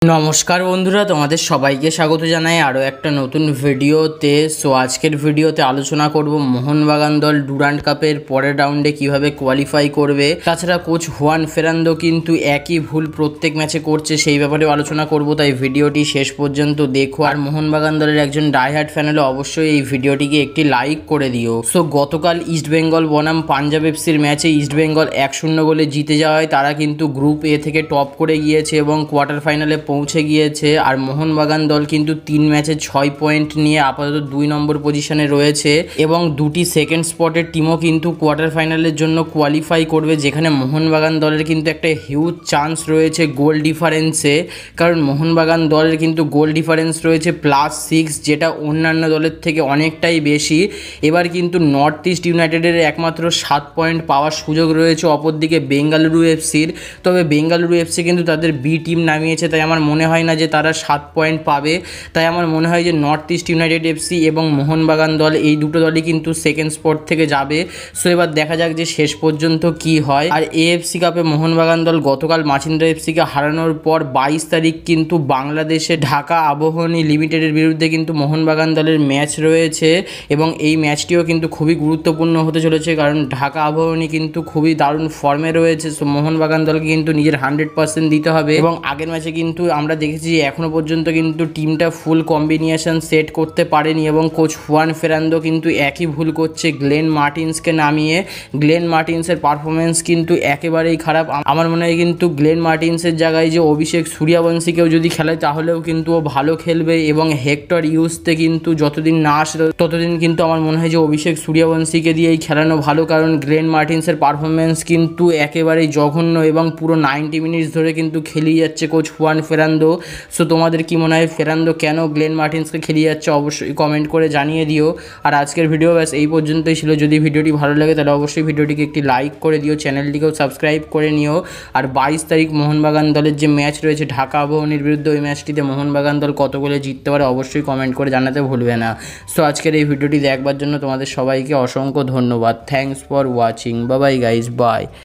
নমস্কার বন্ধুরা, তোমাদের সবাইকে স্বাগত জানাই আরও একটা নতুন ভিডিওতে। সো আজকের ভিডিওতে আলোচনা করব মোহনবাগান দল ডুরান্ড কাপের পরের রাউন্ডে কিভাবে কোয়ালিফাই করবে। তাছাড়া কোচ হুয়ান ফেরান্দো কিন্তু একই ভুল প্রত্যেক ম্যাচে করছে, সেই ব্যাপারেও আলোচনা করব। তাই ভিডিওটি শেষ পর্যন্ত দেখো। আর মোহনবাগান দলের একজন ডাইহার্ট ফ্যান হলে অবশ্যই এই ভিডিওটিকে একটি লাইক করে দিও। সো গতকাল ইস্টবেঙ্গল বনাম পাঞ্জাব এফসির ম্যাচে ইস্টবেঙ্গল 1-0 গোলে জিতে যাওয়ায় তারা কিন্তু গ্রুপ এ থেকে টপ করে গিয়েছে এবং কোয়ার্টার ফাইনালে পৌঁছে গিয়েছে। আর মোহনবাগান দল কিন্তু 3 ম্যাচে 6 পয়েন্ট নিয়ে আপাতত 2 নম্বর পজিশনে রয়েছে এবং দুটি সেকেন্ড স্পটের টিমও কিন্তু কোয়ার্টার ফাইনালের জন্য কোয়ালিফাই করবে, যেখানে মোহনবাগান দলের কিন্তু একটা হিউজ চান্স রয়েছে গোল ডিফারেন্সে। কারণ মোহনবাগান দলের কিন্তু গোল ডিফারেন্স রয়েছে +6, যেটা অন্যান্য দলের থেকে অনেকটাই বেশি। এবার কিন্তু নর্থ ইস্ট ইউনাইটেডের একমাত্র 7 পয়েন্ট পাওয়ার সুযোগ রয়েছে অপরদিকে বেঙ্গালুরু এফসির। তবে বেঙ্গালুরু এফসি কিন্তু তাদের বি টিম নামিয়েছে, তাই আমার মনে হয় না যে তারা 7 পয়েন্ট পাবে। তাই আমার মনে হয় যে নর্থ ইস্ট ইউনাইটেড এফসি এবং মোহনবাগান দল এই দুটো দলই কিন্তু সেকেন্ড স্পট থেকে যাবে। সো এবার দেখা যাক যে শেষ পর্যন্ত কি হয়। আর এএফসি কাপে মোহনবাগান দল গতকাল মাচিন্দ্রা এফসিকে হারানোর পর 22 তারিখ কিন্তু বাংলাদেশে ঢাকা আবাহনী লিমিটেডের বিরুদ্ধে কিন্তু মোহনবাগান দলের ম্যাচ রয়েছে এবং এই ম্যাচটিও কিন্তু খুবই গুরুত্বপূর্ণ হতে চলেছে, কারণ ঢাকা আবাহনী কিন্তু খুবই দারুণ ফর্মে রয়েছে। সো মোহনবাগান দলকে কিন্তু নিজের 100% দিতে হবে। এবং আগের ম্যাচে কিন্তু আমরা দেখেছি যে এখনও পর্যন্ত কিন্তু টিমটা ফুল কম্বিনেশন সেট করতে পারেনি এবং কোচ হুয়ান ফেরান্দো কিন্তু একই ভুল করছে গ্লেন মার্টিন্সকে নামিয়ে। গ্লেন মার্টিন্সের পারফরমেন্স কিন্তু একেবারেই খারাপ। আমার মনে হয় কিন্তু গ্লেন মার্টিন্সের জায়গায় যে অভিষেক সূর্যবংশীকেও যদি খেলায় তাহলেও কিন্তু ও ভালো খেলবে এবং হেক্টর ইউজতে কিন্তু যতদিন না আসে ততদিন কিন্তু আমার মনে হয় যে অভিষেক সূর্যবংশীকে দিয়েই খেলানো ভালো, কারণ গ্লেন মার্টিন্সের পারফরমেন্স কিন্তু একেবারেই জঘন্য এবং পুরো 90 মিনিটস ধরে কিন্তু খেলিয়ে যাচ্ছে কোচ হুয়ান ফেরান্দো। সো তোমাদের কি মনে হয় ফেরান্দো কেন গ্লেন মার্টিন্সকে খেলিয়ে যাচ্ছে অবশ্যই কমেন্ট করে জানিয়ে দিও। আর আজকের ভিডিও ব্যাস এই পর্যন্তই ছিল। যদি ভিডিওটি ভালো লাগে তাহলে অবশ্যই ভিডিওটিকে একটি লাইক করে দিও, চ্যানেলটিকেও সাবস্ক্রাইব করে নিও। আর 22 তারিখ মোহনবাগান দলের যে ম্যাচ রয়েছে ঢাকা আবাহনীর বিরুদ্ধে, ওই ম্যাচটিতে মোহনবাগান দল কত গোলে জিততে পারে অবশ্যই কমেন্ট করে জানাতে ভুলবে না। সো আজকের এই ভিডিওটি দেখবার জন্য তোমাদের সবাইকে অসংখ্য ধন্যবাদ। Thanks for watching. Bye bye guys, by.